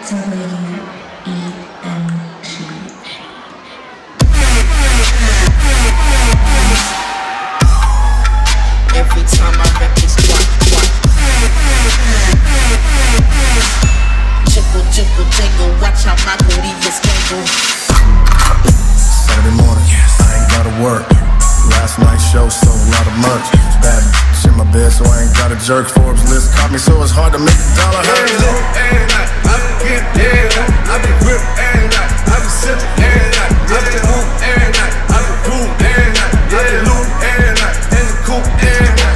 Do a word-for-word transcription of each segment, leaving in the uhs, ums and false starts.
Every time I rep this one, one. Chickle, chickle, jingle, watch how my booty is tangled. Saturday morning, I ain't gotta work. Last night's show sold a lot of merch. Bad bitch in my bed, so I ain't got a jerk. Forbes list caught me, so it's hard to make a dollar. Every night, I been getting every night. I been grip every night. I been sipping every night. I been hoop every night. I been cool every night. I been loot every night. And the coop every night.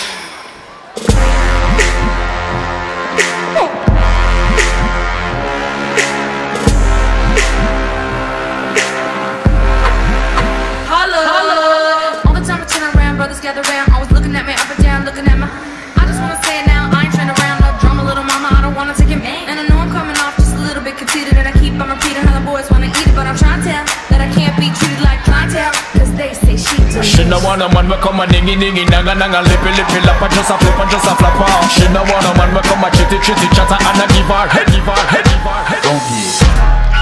Gather round, always looking at me up and down, looking at my. I just wanna say it now, I ain't trying to round up drama, little mama, I don't wanna take it back. And I know I'm coming off just a little bit conceited, and I keep on repeating how the boys wanna eat it, but I'm trying to tell that I can't be treated like clientele, cause they say she do. She no want a man, we come a dingy dingy, nanga nanga, lippy lippy, lap, and just a flip and just a flap off. She no want a man, we come a chitty chitty, chatter, and a give her head, give her head, give her head. Don't give.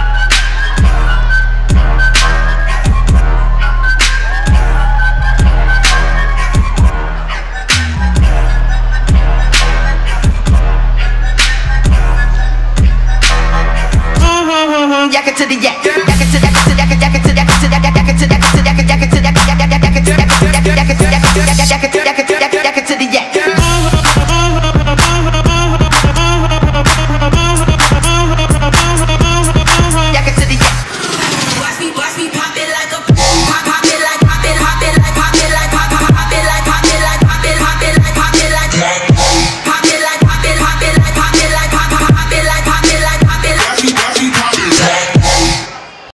Yak it to the yak, yak it to yak it to yak it yak it to yak it to yak it yak it to yak it to yak it yak it to yak it yak it to yak it yak it to yak it yak it to yak it yak it to yak it yak it to yak it to the